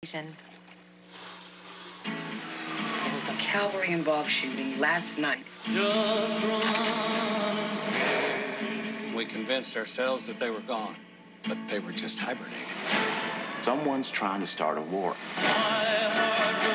There was a cavalry-involved shooting last night. We convinced ourselves that they were gone, but they were just hibernating. Someone's trying to start a war.